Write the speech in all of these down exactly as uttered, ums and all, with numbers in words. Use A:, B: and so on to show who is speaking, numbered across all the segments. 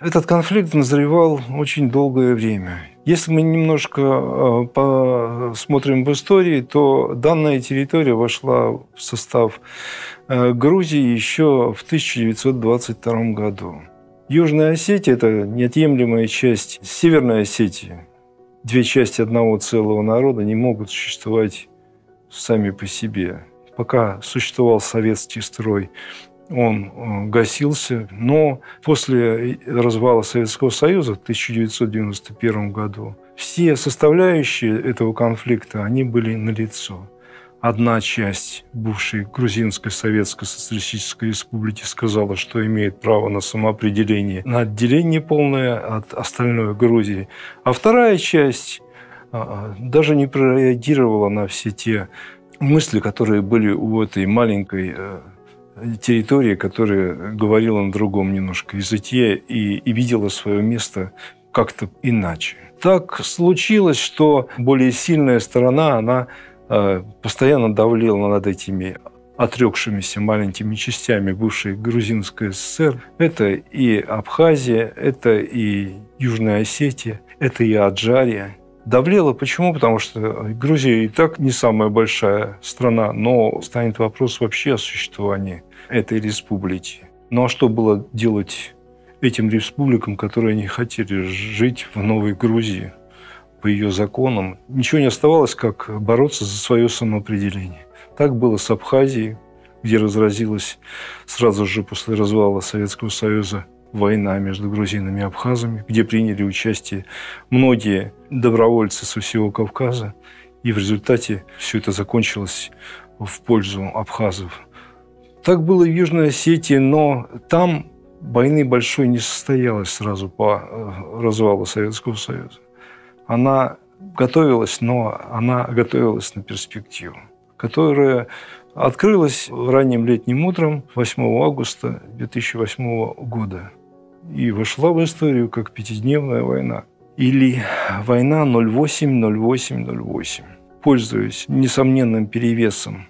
A: Этот конфликт назревал очень долгое время. Если мы немножко посмотрим в истории, то данная территория вошла в состав Грузии еще в тысяча девятьсот двадцать втором году. Южная Осетия – это неотъемлемая часть Северной Осетии. Две части одного целого народа не могут существовать сами по себе. Пока существовал советский строй, он гасился, но после развала Советского Союза в тысяча девятьсот девяносто первом году все составляющие этого конфликта, они были налицо. Одна часть бывшей Грузинской Советской Социалистической Республики сказала, что имеет право на самоопределение, на отделение полное от остальной Грузии, а вторая часть даже не прореагировала на все те мысли, которые были у этой маленькой территории, которая говорила на другом немножко языке и, и видела свое место как-то иначе. Так случилось, что более сильная сторона, она э, постоянно давлела над этими отрекшимися маленькими частями бывшей Грузинской ССР. Это и Абхазия, это и Южная Осетия, это и Аджария. Давлела почему? Потому что Грузия и так не самая большая страна, но станет вопрос вообще о существовании этой республики. Ну а что было делать этим республикам, которые не хотели жить в Новой Грузии по ее законам? Ничего не оставалось, как бороться за свое самоопределение. Так было с Абхазией, где разразилась сразу же после развала Советского Союза война между грузинами и абхазами, где приняли участие многие добровольцы со всего Кавказа. И в результате все это закончилось в пользу абхазов. Так было и в Южной Осетии, но там войны большой не состоялось сразу по развалу Советского Союза. Она готовилась, но она готовилась на перспективу, которая открылась ранним летним утром восьмого августа две тысячи восьмого года и вошла в историю как пятидневная война или война ноль восемь ноль восемь ноль восемь. Пользуясь несомненным перевесом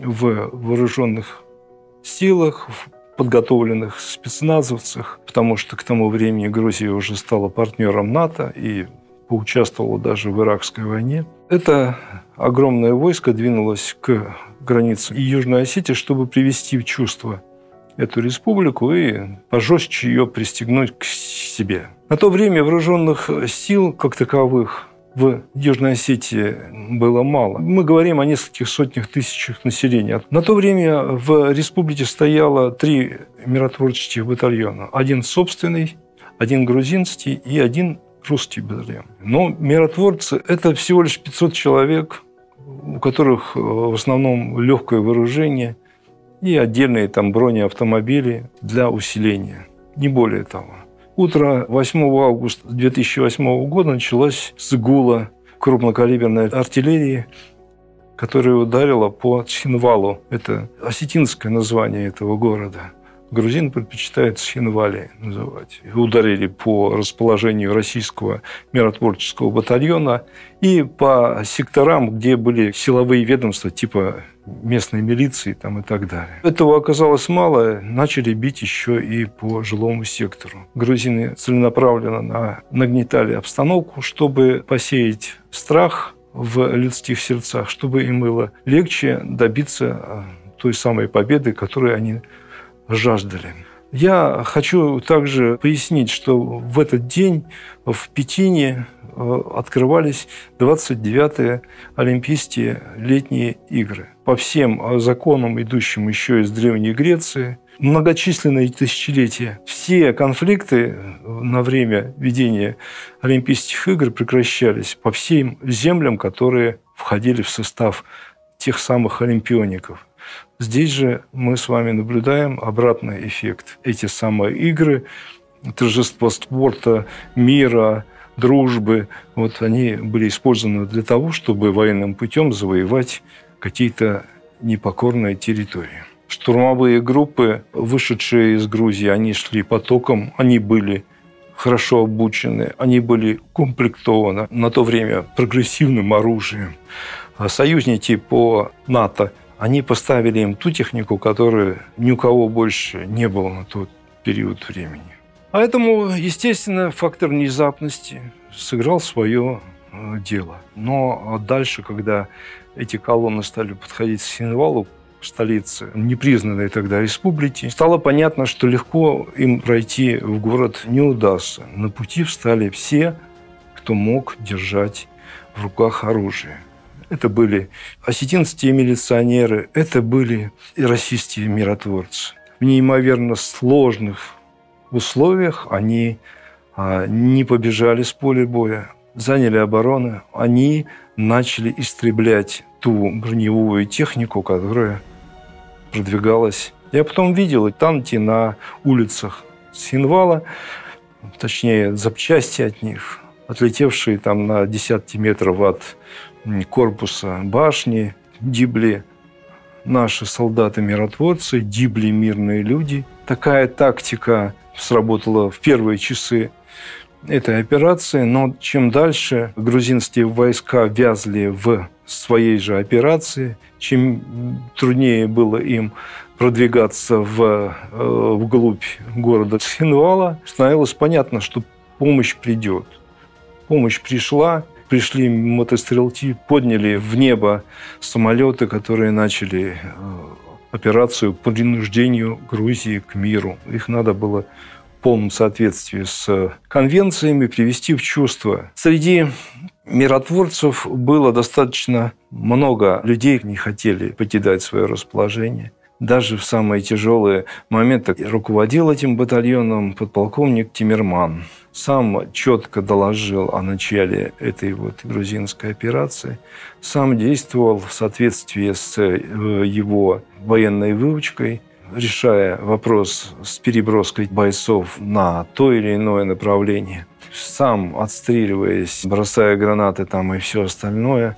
A: в вооруженных силах, в подготовленных спецназовцах, потому что к тому времени Грузия уже стала партнером НАТО и поучаствовала даже в Иракской войне. Это огромное войско двинулось к границе Южной Осетии, чтобы привести в чувство эту республику и пожестче ее пристегнуть к себе. На то время вооруженных сил как таковых в Южной Осетии было мало. Мы говорим о нескольких сотнях тысячах населения. На то время в республике стояло три миротворческих батальона. Один собственный, один грузинский и один русский батальон. Но миротворцы – это всего лишь пятьсот человек, у которых в основном легкое вооружение и отдельные там бронеавтомобили для усиления. Не более того. Утро восьмого августа две тысячи восьмого года началось с гула крупнокалиберной артиллерии, которая ударила по Цхинвалу. Это осетинское название этого города. Грузин предпочитает Цхинвали называть. Ударили по расположению российского миротворческого батальона и по секторам, где были силовые ведомства типа местной милиции там, и так далее. Этого оказалось мало, начали бить еще и по жилому сектору. Грузины целенаправленно нагнетали обстановку, чтобы посеять страх в людских сердцах, чтобы им было легче добиться той самой победы, которой они жаждали. Я хочу также пояснить, что в этот день в Пекине открывались двадцать девятые Олимпийские летние игры. По всем законам, идущим еще из Древней Греции, многочисленные тысячелетия, все конфликты на время ведения Олимпийских игр прекращались по всем землям, которые входили в состав тех самых олимпиоников. Здесь же мы с вами наблюдаем обратный эффект. Эти самые игры, торжество спорта, мира, дружбы, вот они были использованы для того, чтобы военным путем завоевать какие-то непокорные территории. Штурмовые группы, вышедшие из Грузии, они шли потоком, они были хорошо обучены, они были комплектованы на то время прогрессивным оружием. А союзники по НАТО, они поставили им ту технику, которой ни у кого больше не было на тот период времени. Поэтому, естественно, фактор внезапности сыграл свое дело. Но дальше, когда эти колонны стали подходить к Цхинвалу, столице непризнанной тогда республики, стало понятно, что легко им пройти в город не удастся. На пути встали все, кто мог держать в руках оружие. Это были осетинские милиционеры, это были и российские миротворцы. В неимоверно сложных условиях они не побежали с поля боя, заняли оборону, они начали истреблять ту броневую технику, которая продвигалась. Я потом видел танки на улицах Цхинвала, точнее, запчасти от них, отлетевшие там на десятки метров от корпуса башни, гибли наши солдаты-миротворцы, гибли мирные люди. Такая тактика сработала в первые часы этой операции, но чем дальше грузинские войска вязли в своей же операции, чем труднее было им продвигаться в, вглубь города Цхинвала, становилось понятно, что помощь придет. Помощь пришла, пришли мотострелки, подняли в небо самолеты, которые начали операцию по принуждению Грузии к миру. Их надо было в полном соответствии с конвенциями привести в чувство. Среди миротворцев было достаточно много людей, не хотели покидать свое расположение. Даже в самые тяжелые моменты руководил этим батальоном подполковник Тимирман. Сам четко доложил о начале этой вот грузинской операции. Сам действовал в соответствии с его военной выучкой, решая вопрос с переброской бойцов на то или иное направление. Сам отстреливаясь, бросая гранаты там и все остальное,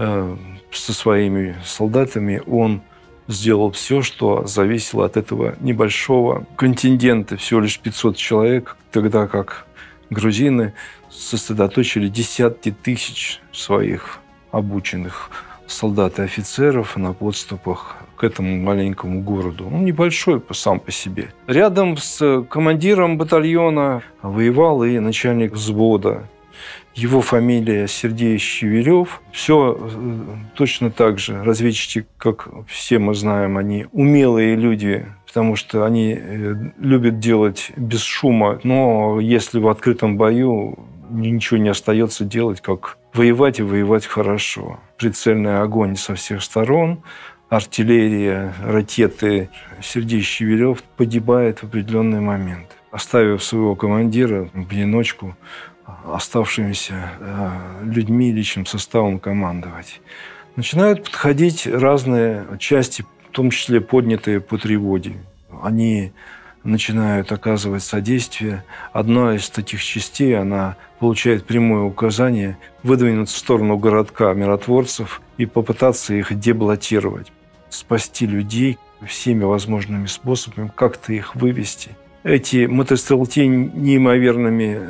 A: со своими солдатами он сделал все, что зависело от этого небольшого контингента, всего лишь пятьсот человек, тогда как грузины сосредоточили десятки тысяч своих обученных солдат и офицеров на подступах к этому маленькому городу. Он небольшой сам по себе. Рядом с командиром батальона воевал и начальник взвода. Его фамилия Сергей Щевелев. Все точно так же. Разведчики, как все мы знаем, они умелые люди, потому что они любят делать без шума. Но если в открытом бою ничего не остается делать, как воевать и воевать хорошо. Прицельный огонь со всех сторон, артиллерия, ракеты. Сергей Щевелев погибает в определенный момент, оставив своего командира в одиночку оставшимися людьми, личным составом командовать. Начинают подходить разные части, в том числе поднятые по тревоге. Они начинают оказывать содействие. Одна из таких частей, она получает прямое указание выдвинуться в сторону городка миротворцев и попытаться их деблокировать, спасти людей всеми возможными способами, как-то их вывести. Эти мотострелки неимоверными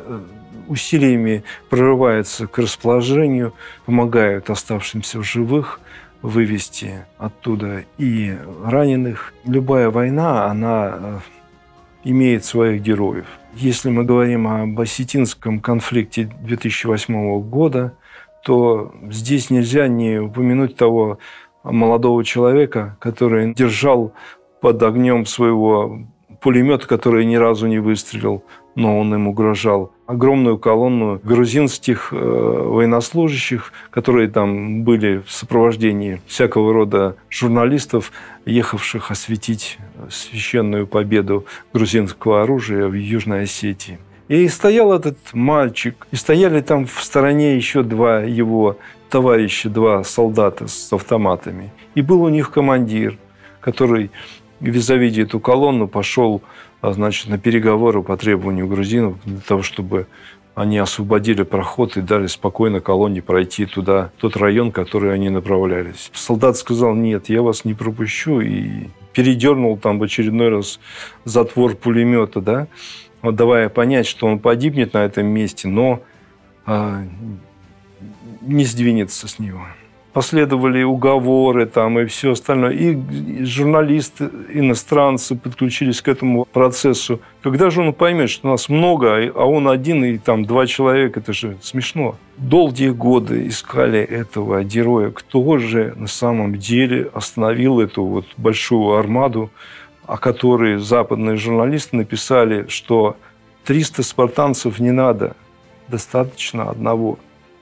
A: усилиями прорываются к расположению, помогают оставшимся в живых вывести оттуда и раненых. Любая война, она имеет своих героев. Если мы говорим об осетинском конфликте две тысячи восьмого года, то здесь нельзя не упомянуть того молодого человека, который держал под огнем своего пулемета, который ни разу не выстрелил, но он им угрожал. Огромную колонну грузинских э, военнослужащих, которые там были в сопровождении всякого рода журналистов, ехавших осветить священную победу грузинского оружия в Южной Осетии. И стоял этот мальчик, и стояли там в стороне еще два его товарища, два солдата с автоматами. И был у них командир, который, завидя эту колонну, пошел, значит, на переговоры по требованию грузинов для того, чтобы они освободили проход и дали спокойно колонне пройти туда, в тот район, в который они направлялись. Солдат сказал: нет, я вас не пропущу, и передернул там в очередной раз затвор пулемета, да, вот давая понять, что он погибнет на этом месте, но а, не сдвинется с него. Последовали уговоры там и все остальное. И журналисты, иностранцы подключились к этому процессу. Когда же он поймет, что нас много, а он один и там два человека, это же смешно. Долгие годы искали этого героя. Кто же на самом деле остановил эту вот большую армаду, о которой западные журналисты написали, что триста спартанцев не надо, достаточно одного.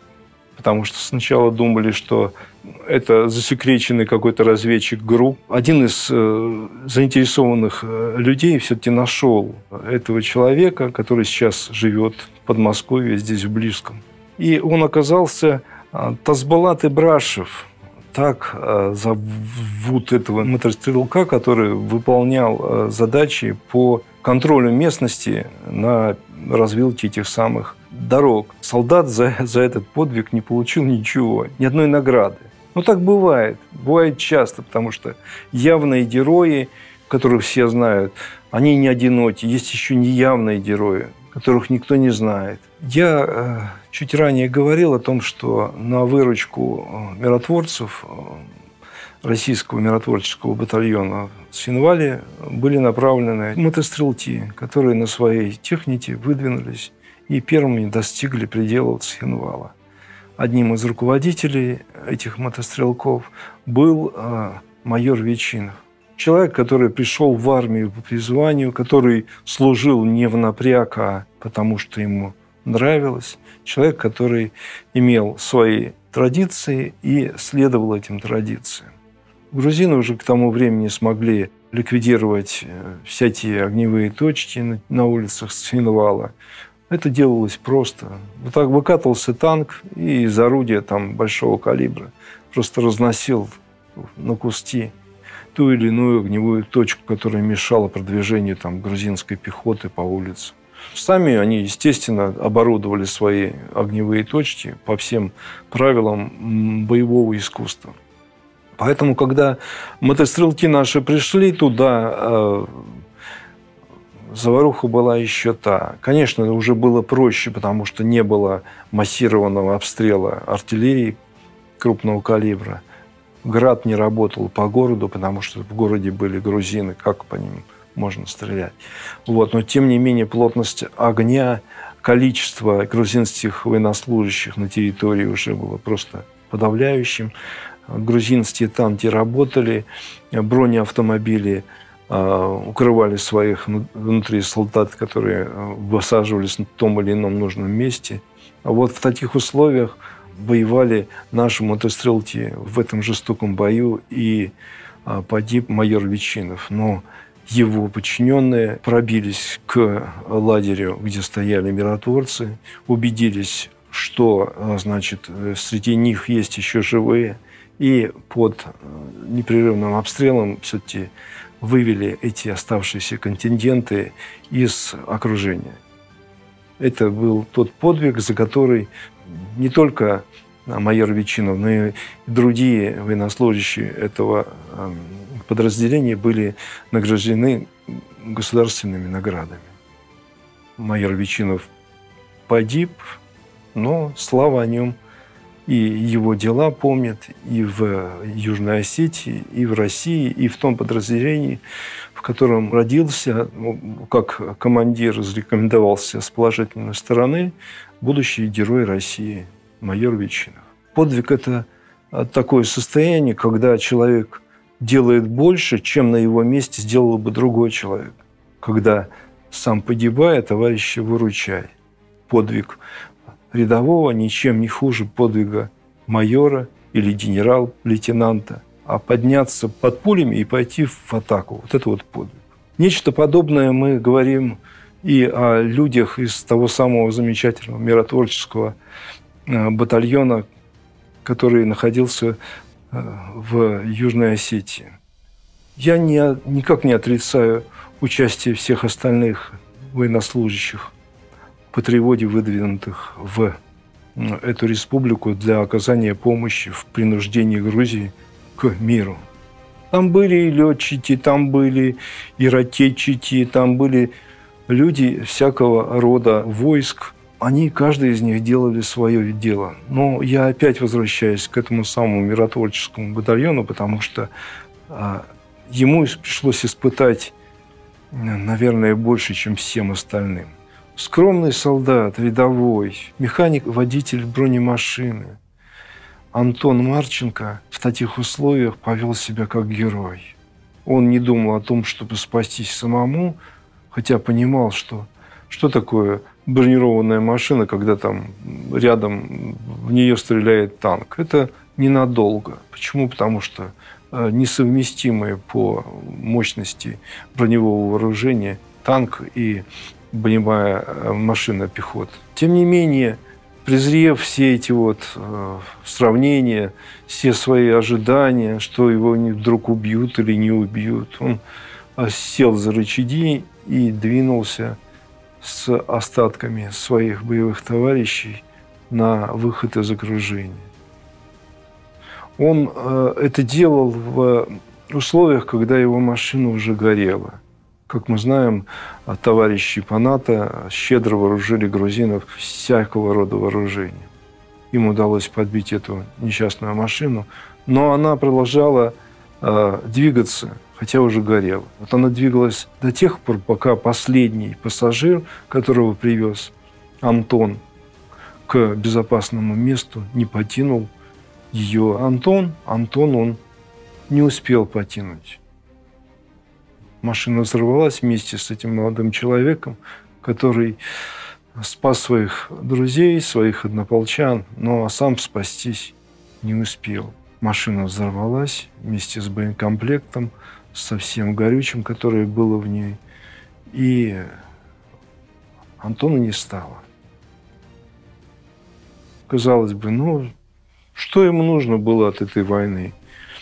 A: Потому что сначала думали, что это засекреченный какой-то разведчик ГРУ. Один из э, заинтересованных людей все-таки нашел этого человека, который сейчас живет в Подмосковье, здесь в Ближском. И он оказался э, Тасболат Ибрашев. Так э, зовут этого мотострелка, который выполнял э, задачи по контролю местности на развилке этих самых дорог. Солдат за, за этот подвиг не получил ничего, ни одной награды. Ну, так бывает. Бывает часто, потому что явные герои, которых все знают, они не одиноки. Есть еще неявные герои, которых никто не знает. Я э, чуть ранее говорил о том, что на выручку миротворцев российского миротворческого батальона в Цхинвале были направлены мотострелки, которые на своей технике выдвинулись и первыми достигли пределов Цхинвала. Одним из руководителей этих мотострелков был э, майор Ветчинов. Человек, который пришел в армию по призванию, который служил не в напряг, а потому что ему нравилось. Человек, который имел свои традиции и следовал этим традициям. Грузины уже к тому времени смогли ликвидировать всякие огневые точки на улицах Цхинвала. Это делалось просто. Вот так выкатывался танк и из орудия там, большого калибра просто разносил на куски ту или иную огневую точку, которая мешала продвижению там, грузинской пехоты по улице. Сами они, естественно, оборудовали свои огневые точки по всем правилам боевого искусства. Поэтому, когда мотострелки наши пришли туда, э, заваруха была еще та. Конечно, уже было проще, потому что не было массированного обстрела артиллерии крупного калибра. Град не работал по городу, потому что в городе были грузины, как по ним можно стрелять. Вот. Но, тем не менее, плотность огня, количество грузинских военнослужащих на территории уже было просто подавляющим. Грузинские танки работали, бронеавтомобили укрывали своих внутри солдат, которые высаживались на том или ином нужном месте. А вот в таких условиях воевали наши мотострелки в этом жестоком бою, и погиб майор Ветчинов. Но его подчиненные пробились к лагерю, где стояли миротворцы, убедились, что, значит, среди них есть еще живые, и под непрерывным обстрелом все-таки вывели эти оставшиеся контингенты из окружения. Это был тот подвиг, за который не только майор Ветчинов, но и другие военнослужащие этого подразделения были награждены государственными наградами. Майор Ветчинов погиб, но слава о нем и его дела помнят и в Южной Осетии, и в России, и в том подразделении, в котором родился, как командир зарекомендовался с положительной стороны, будущий герой России, майор Ветчинов. Подвиг – это такое состояние, когда человек делает больше, чем на его месте сделал бы другой человек. Когда сам погибая, товарища выручай. Подвиг рядового ничем не хуже подвига майора или генерал-лейтенанта, а подняться под пулями и пойти в атаку. Вот это вот подвиг. Нечто подобное мы говорим и о людях из того самого замечательного миротворческого батальона, который находился в Южной Осетии. Я не, никак не отрицаю участие всех остальных военнослужащих по тревоге, выдвинутых в эту республику для оказания помощи в принуждении Грузии к миру. Там были и летчики, там были и ракетчики, там были люди всякого рода войск, они, каждый из них делали свое дело. Но я опять возвращаюсь к этому самому миротворческому батальону, потому что а, ему пришлось испытать, наверное, больше, чем всем остальным. Скромный солдат, рядовой, механик, водитель бронемашины Антон Марченко в таких условиях повел себя как герой. Он не думал о том, чтобы спастись самому, хотя понимал, что, что такое бронированная машина, когда там рядом в нее стреляет танк. Это ненадолго. Почему? Потому что несовместимые по мощности броневого вооружения танк и боевая машина пехоты. Тем не менее, презрев все эти вот э, сравнения, все свои ожидания, что его вдруг убьют или не убьют, он сел за рычаги и двинулся с остатками своих боевых товарищей на выход из окружения. Он э, это делал в условиях, когда его машина уже горела. Как мы знаем, товарищи по НАТО щедро вооружили грузинов всякого рода вооружением. Им удалось подбить эту несчастную машину, но она продолжала э, двигаться, хотя уже горела. Вот она двигалась до тех пор, пока последний пассажир, которого привез Антон к безопасному месту, не потянул ее. Антон, Антон он не успел потянуть. Машина взорвалась вместе с этим молодым человеком, который спас своих друзей, своих однополчан, но сам спастись не успел. Машина взорвалась вместе с боекомплектом, со всем горючим, которое было в ней. И Антона не стало. Казалось бы, ну, что ему нужно было от этой войны?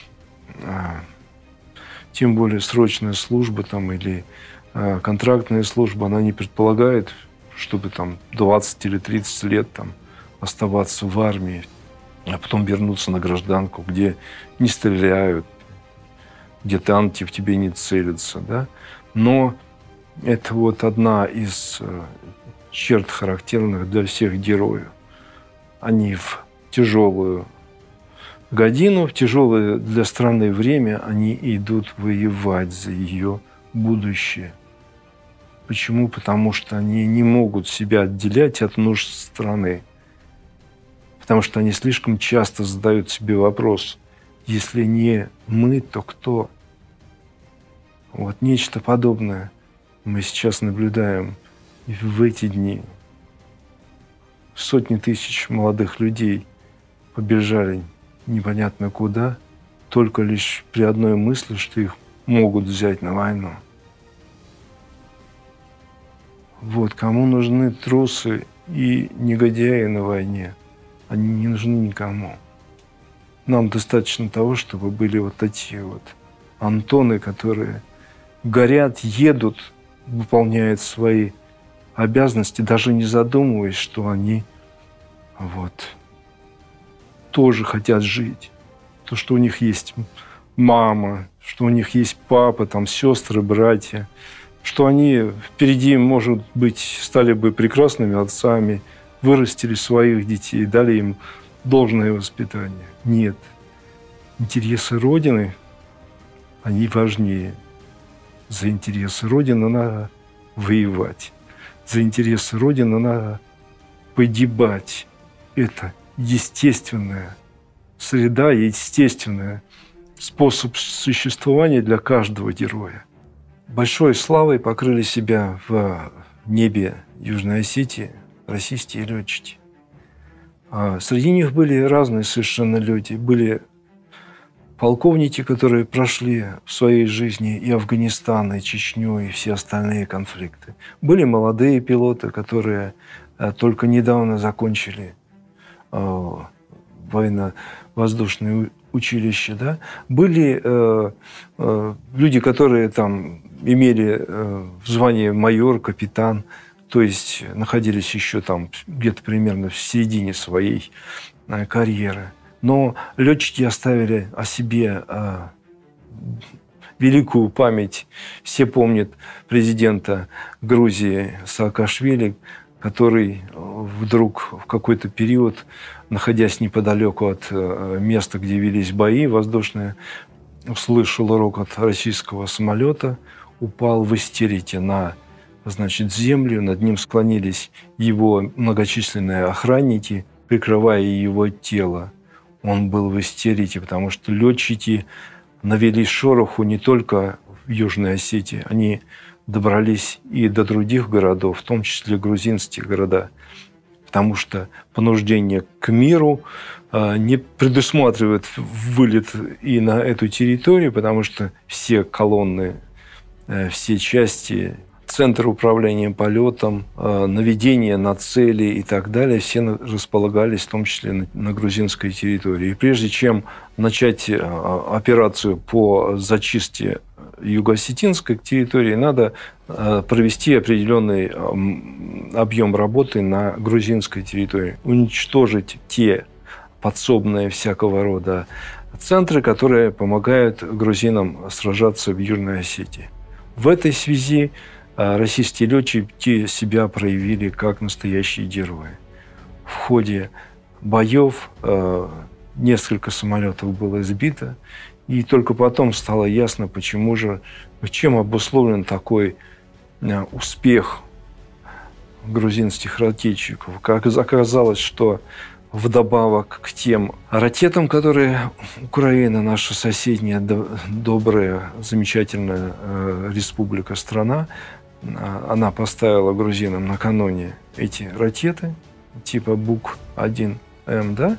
A: Тем более срочная служба там, или э, контрактная служба, она не предполагает, чтобы там двадцать или тридцать лет там, оставаться в армии, а потом вернуться на гражданку, где не стреляют, где танки в тебе не целятся. Да? Но это вот одна из э, черт, характерных для всех героев. Они в тяжелую годину, в тяжелое для страны время, они идут воевать за ее будущее. Почему? Потому что они не могут себя отделять от нужд страны. Потому что они слишком часто задают себе вопрос: если не мы, то кто? Вот нечто подобное мы сейчас наблюдаем в эти дни. Сотни тысяч молодых людей побежали непонятно куда, только лишь при одной мысли, что их могут взять на войну. Вот, кому нужны трусы и негодяи на войне? Они не нужны никому. Нам достаточно того, чтобы были вот такие вот Антоны, которые горят, едут, выполняют свои обязанности, даже не задумываясь, что они вот тоже хотят жить. То, что у них есть мама, что у них есть папа, там, сестры, братья, что они впереди, может быть, стали бы прекрасными отцами, вырастили своих детей, дали им должное воспитание. Нет. Интересы Родины, они важнее. За интересы Родины надо воевать. За интересы Родины надо погибать. Это естественная среда, естественный способ существования для каждого героя. Большой славой покрыли себя в небе Южной Осетии российские летчики. А среди них были разные совершенно люди. Были полковники, которые прошли в своей жизни и Афганистан, и Чечню, и все остальные конфликты. Были молодые пилоты, которые только недавно закончили военно-воздушное училище. Да? Были э, э, люди, которые там имели э, звание майор, капитан, то есть находились еще там где-то примерно в середине своей э, карьеры. Но летчики оставили о себе э, великую память. Все помнят президента Грузии Саакашвили, который вдруг в какой-то период, находясь неподалеку от места, где велись бои воздушные, услышал рокот российского самолета, упал в истерике на, значит, землю, над ним склонились его многочисленные охранники, прикрывая его тело. Он был в истерике, потому что летчики навели шороху не только в Южной Осетии, они добрались и до других городов, в том числе грузинские города, потому что понуждение к миру не предусматривает вылет и на эту территорию, потому что все колонны, все части, центр управления полетом, наведение на цели и так далее, все располагались в том числе на грузинской территории. И прежде чем начать операцию по зачистке юго-осетинской территории, надо провести определенный объем работы на грузинской территории, уничтожить те подсобные всякого рода центры, которые помогают грузинам сражаться в Южной Осетии. В этой связи российские летчики себя проявили как настоящие герои. В ходе боев несколько самолетов было сбито, и только потом стало ясно, почему же, чем обусловлен такой успех грузинских ракетчиков. Как оказалось, что вдобавок к тем ракетам, которые Украина, наша соседняя, добрая, замечательная республика, страна, она поставила грузинам накануне эти ракеты типа Бук один эм, да?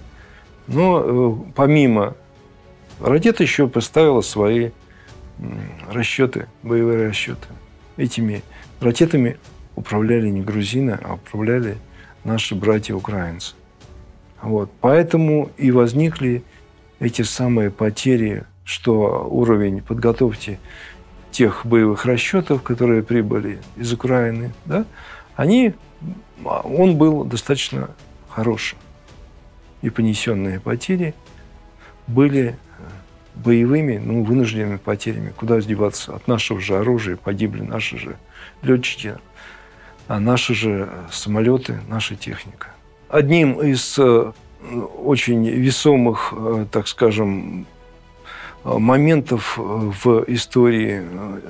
A: Но помимо ракет еще поставила свои расчеты, боевые расчеты. Этими ракетами управляли не грузины, а управляли наши братья-украинцы. Вот. Поэтому и возникли эти самые потери, что уровень подготовки тех боевых расчетов, которые прибыли из Украины, да, они, он был достаточно хороший. И понесенные потери были боевыми, ну, вынужденными потерями. Куда деваться? От нашего же оружия погибли наши же летчики, а наши же самолеты, наша техника. Одним из очень весомых, так скажем, моментов в истории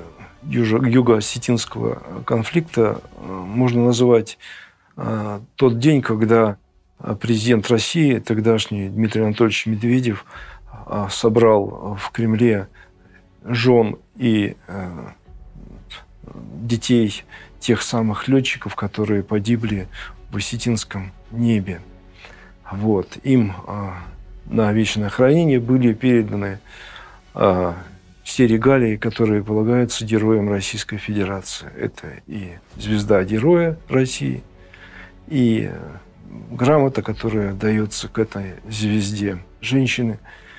A: юго-осетинского конфликта можно назвать тот день, когда президент России, тогдашний Дмитрий Анатольевич Медведев, собрал в Кремле жен и детей тех самых летчиков, которые погибли в осетинском небе. Вот. Им на вечное хранение были переданы все регалии, которые полагаются героям Российской Федерации. Это и звезда Героя России, и грамота, которая дается к этой звезде. Женщины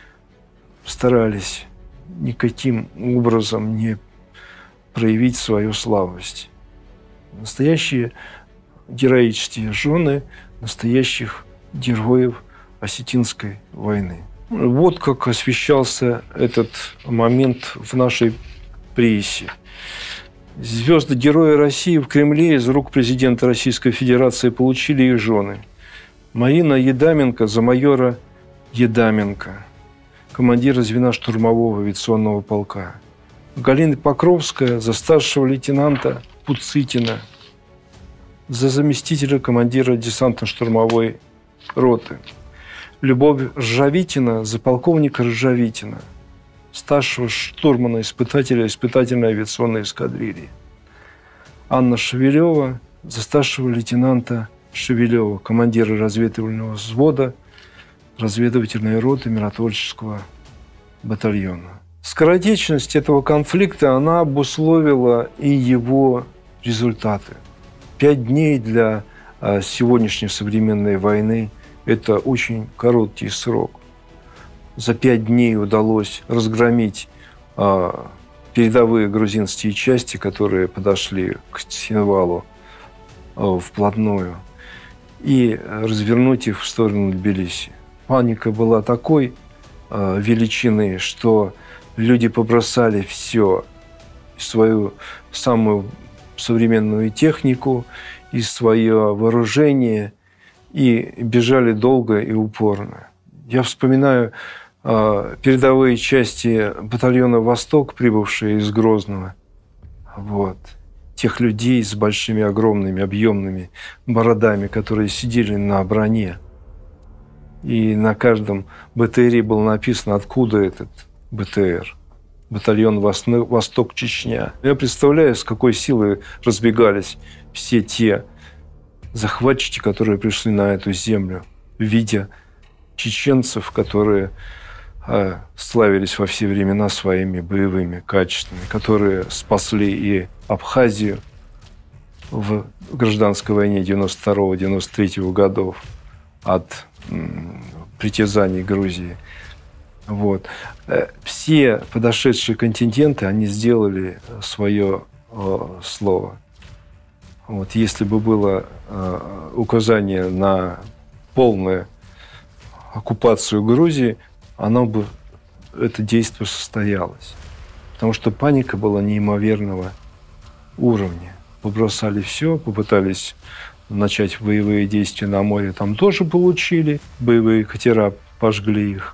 A: старались никаким образом не проявить свою слабость. Настоящие героические жены настоящих героев Осетинской войны. Вот как освещался этот момент в нашей прессе. Звезды Героя России в Кремле из рук президента Российской Федерации получили их жены. Марина Едаменко за майора Едаменко, командира звена штурмового авиационного полка. Галина Покровская за старшего лейтенанта Пуцитина, за заместителя командира десантно-штурмовой роты. Любовь Ржавитина за полковника Ржавитина, старшего штурмана-испытателя испытательной авиационной эскадрильи. Анна Шевелева за старшего лейтенанта Шевелева, командира разведывательного взвода разведывательной роты миротворческого батальона. Скоротечность этого конфликта, она обусловила и его результаты. Пять дней для сегодняшней современной войны – это очень короткий срок. За пять дней удалось разгромить передовые грузинские части, которые подошли к Цхинвалу вплотную, и развернуть их в сторону Тбилиси. Паника была такой величины, что люди побросали все, свою самую современную технику и свое вооружение, и бежали долго и упорно. Я вспоминаю э, передовые части батальона «Восток», прибывшие из Грозного. Вот. Тех людей с большими, огромными, объемными бородами, которые сидели на броне. И на каждом БТРе было написано, откуда этот БТР. Батальон «Восток», Чечня. Я представляю, с какой силой разбегались все те захватчики, которые пришли на эту землю, видя чеченцев, которые э, славились во все времена своими боевыми качествами, которые спасли и Абхазию в гражданской войне девяносто второго — девяносто третьего годов от м, притязаний Грузии. Вот. Все подошедшие контингенты, они сделали свое э, слово. Вот. Если бы было э, указание на полную оккупацию Грузии, оно бы, это действие состоялось. Потому что паника была неимоверного уровня. Побросали все, попытались начать боевые действия на море, там тоже получили. Боевые катера пожгли их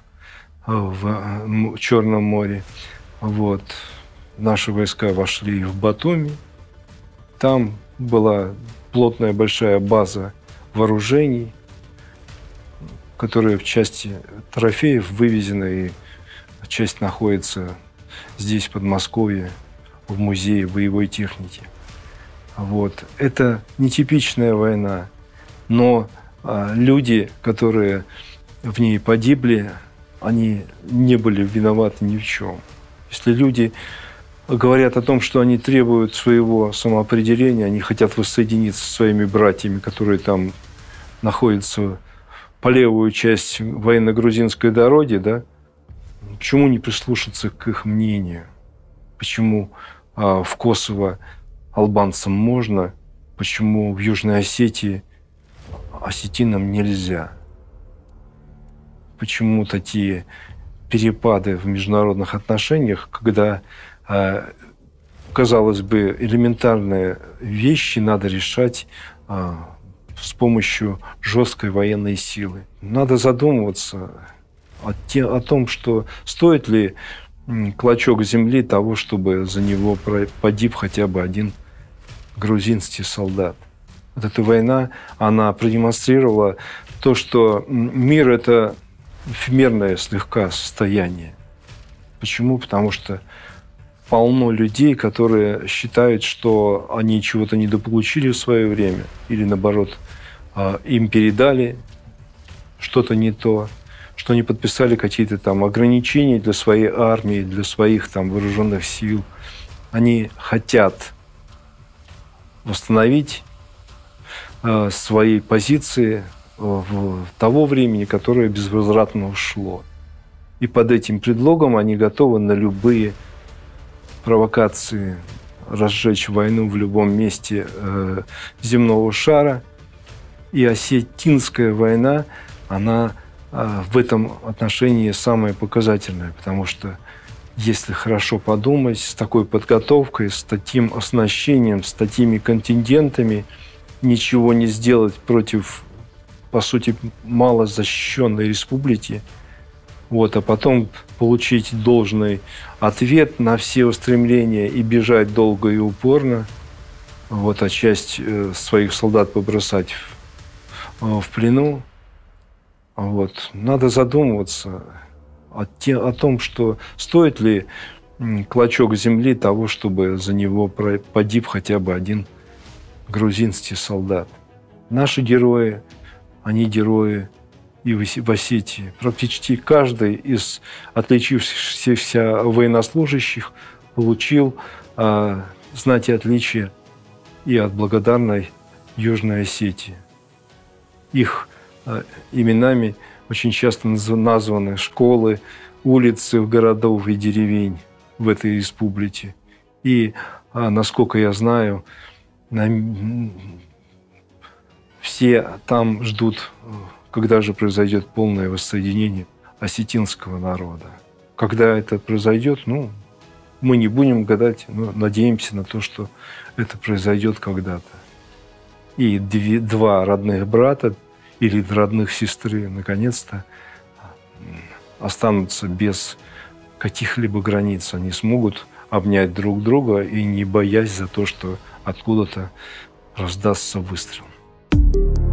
A: в Черном море. Вот. Наши войска вошли в Батуми. Там была плотная большая база вооружений, которая в части трофеев вывезена, и часть находится здесь, в Подмосковье, в музее боевой техники. Вот. Это нетипичная война, но а, люди, которые в ней погибли, они не были виноваты ни в чем. Если люди говорят о том, что они требуют своего самоопределения, они хотят воссоединиться со своими братьями, которые там находятся по левую часть военно-грузинской дороги, да, почему не прислушаться к их мнению? Почему а, в Косово албанцам можно, почему в Южной Осетии осетинам нельзя? Почему такие перепады в международных отношениях, когда, казалось бы, элементарные вещи надо решать с помощью жесткой военной силы? Надо задумываться о, те, о том, что стоит ли клочок земли того, чтобы за него погиб хотя бы один грузинский солдат. Вот эта война, она продемонстрировала то, что мир – это эфемерное слегка состояние. Почему? Потому что полно людей, которые считают, что они чего-то недополучили в свое время, или наоборот, им передали что-то не то, что они подписали какие-то там ограничения для своей армии, для своих там вооруженных сил. Они хотят восстановить э, свои позиции в того времени, которое безвозвратно ушло. И под этим предлогом они готовы на любые провокации разжечь войну в любом месте э, земного шара. И осетинская война, она э, в этом отношении самая показательная, потому что если хорошо подумать, с такой подготовкой, с таким оснащением, с такими контингентами ничего не сделать против, по сути, мало защищенной республики, вот, а потом получить должный ответ на все устремления и бежать долго и упорно, вот, а часть своих солдат побросать в, в плену. Вот. Надо задумываться о, те, о том, что стоит ли клочок земли того, чтобы за него погиб хотя бы один грузинский солдат. Наши герои, они герои и в Осетии. Практически каждый из отличившихся военнослужащих получил э, знаки отличия и от благодарной Южной Осетии. Их э, именами очень часто названы школы, улицы городов и деревень в этой республике. И, э, насколько я знаю, на, все там ждут, когда же произойдет полное воссоединение осетинского народа. Когда это произойдет, ну, мы не будем гадать, но надеемся на то, что это произойдет когда-то. и две, два родных брата или родных сестры наконец-то останутся без каких-либо границ. Они смогут обнять друг друга и не боясь за то, что откуда-то раздастся выстрел.